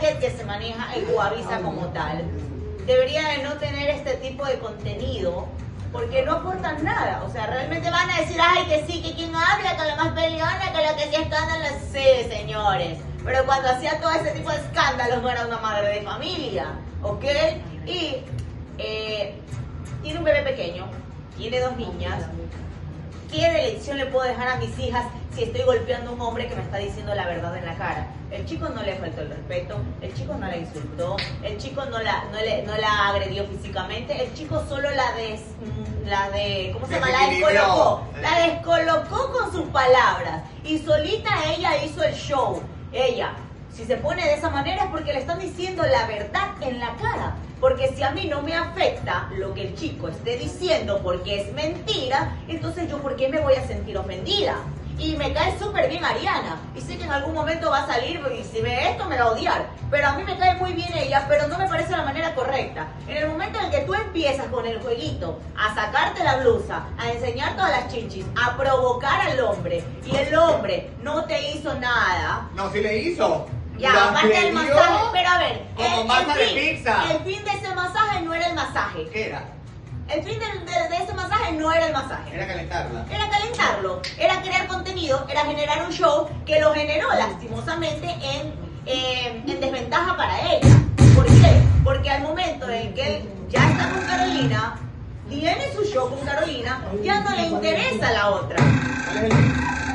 target que se maneja en Coavisa como tal debería de no tener este tipo de contenido porque no aportan nada. O sea, realmente van a decir, ay, que sí, que quien habla, que la más peleona, que la que sí escándalo. Sí, señores. Pero cuando hacía todo ese tipo de escándalos no era una madre de familia, ¿ok? Y tiene un bebé pequeño, tiene 2 niñas. ¿Qué lección le puedo dejar a mis hijas si estoy golpeando a un hombre que me está diciendo la verdad en la cara? El chico no le faltó el respeto, el chico no la insultó, el chico no la agredió físicamente, el chico solo ¿cómo se llama? La descolocó con sus palabras y solita ella hizo el show. Ella, si se pone de esa manera es porque le están diciendo la verdad en la cara. Porque si a mí no me afecta lo que el chico esté diciendo porque es mentira, entonces yo ¿por qué me voy a sentir ofendida? Y me cae súper bien Ariana. Y sé que en algún momento va a salir y si ve esto me va a odiar. Pero a mí me cae muy bien ella, pero no me parece la manera correcta. En el momento en el que tú empiezas con el jueguito a sacarte la blusa, a enseñar todas las chichis, a provocar al hombre, y el hombre no te hizo nada. No, sí le hizo. Ya, aparte del masaje, pero a ver, como masa de pizza. El fin de ese masaje no era el masaje. ¿Qué era? El fin de ese masaje no era el masaje. Era calentarla. Era calentarlo, era crear contenido, era generar un show que lo generó lastimosamente en desventaja para ella. ¿Por qué? Porque al momento en que él ya está con Carolina, tiene su show con Carolina, ya no le interesa la otra.